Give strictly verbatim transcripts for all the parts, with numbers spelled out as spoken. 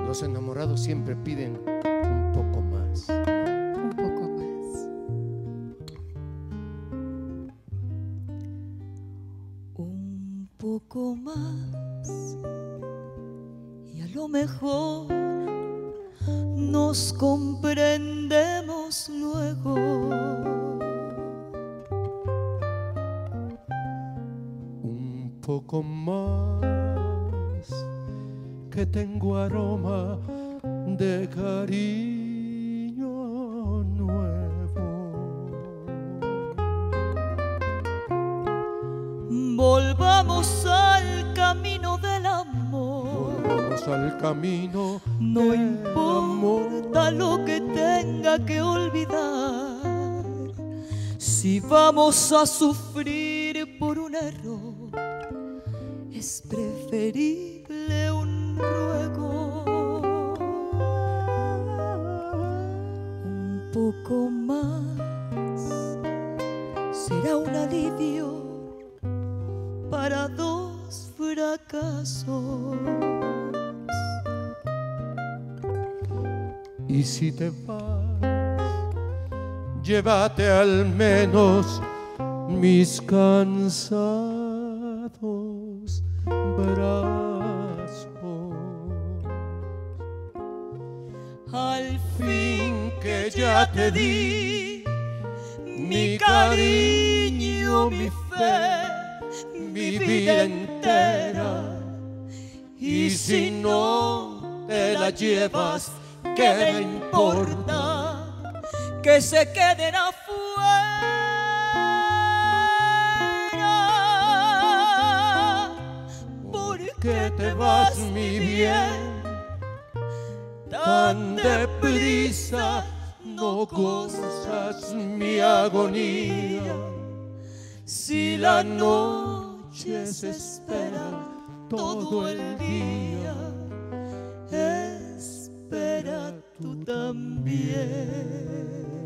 Los enamorados siempre piden un poco más, ¿no? Un poco más. Un poco más y a lo mejor nos comprendemos luego. Un poco más, que tengo aroma de cariño nuevo. Volvamos al camino del amor. Volvamos al camino. No del importa amor. lo que tenga que olvidar. Si vamos a sufrir por un error, es preferible un ruego. Un poco más será un alivio para dos fracasos. Y si te vas, llévate al menos mis cansados brazos. Al Fin que ya te di mi cariño, mi fe, mi vida entera. Y si no te la llevas, ¿qué me importa? Que se queden afuera. ¿Por Que te vas, mi bien, tan deprisa? No gozas mi agonía. Si la noche se espera todo el día, espera tú también.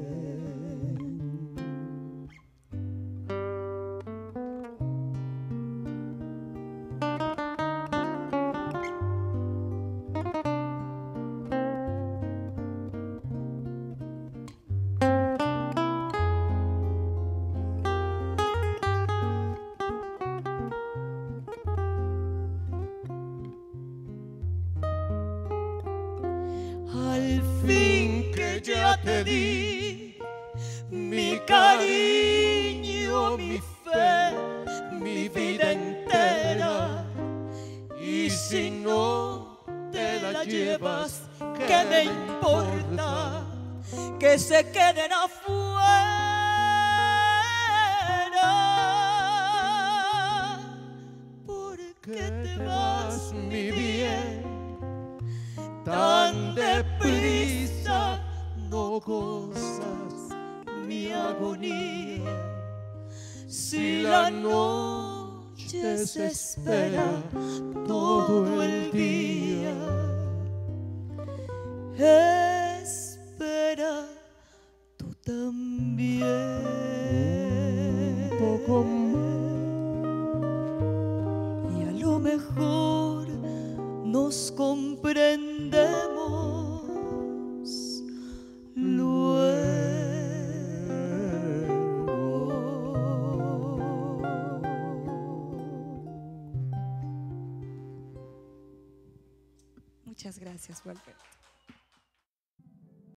al fin que ya te di mi cariño, mi fe, mi vida entera. Y si no te la llevas, ¿qué me importa? Que se queden afuera. Porque Que te vas, mi bien, tan deprisa? No gozas mi agonía. Si la noche se espera todo el día, espera tú también. un poco más, y a lo mejor nos comprendemos luego. Muchas gracias, Walter.